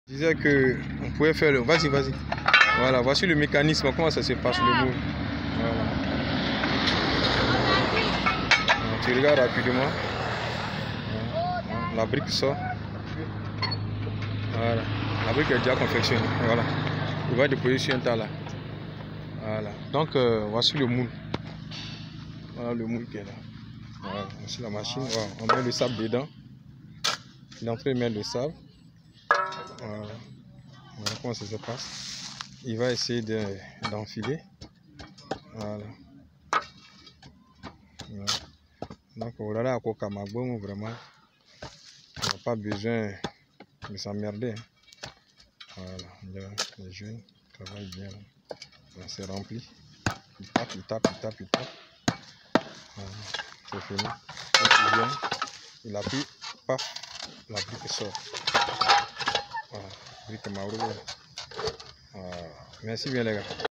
Je disais que on pouvait faire le... Vas-y, vas-y. Voilà, voici le mécanisme, comment ça se passe, le moule. Voilà. Donc, tu regardes rapidement. Voilà. La brique sort. Voilà. La brique est déjà confectionnée. Voilà. Il va déposer sur un tas là. Voilà. Donc, voici le moule. Voilà le moule qui est là. Voilà. Voici la machine. Voilà. On met le sable dedans. Il est en train de mettre le sable. Voilà. Voilà comment ça se passe. Il va essayer d'enfiler. Voilà. Voilà. Donc voilà à quoi Kamagbo, vraiment, on n'a pas besoin de s'emmerder. Voilà, les jeunes travaillent bien. C'est rempli. Il tape, il tape, il tape, il tape. Voilà. C'est fini. Donc, il vient, il appuie, paf, la brique sort. Voilà, brique Mauro. Merci bien les gars.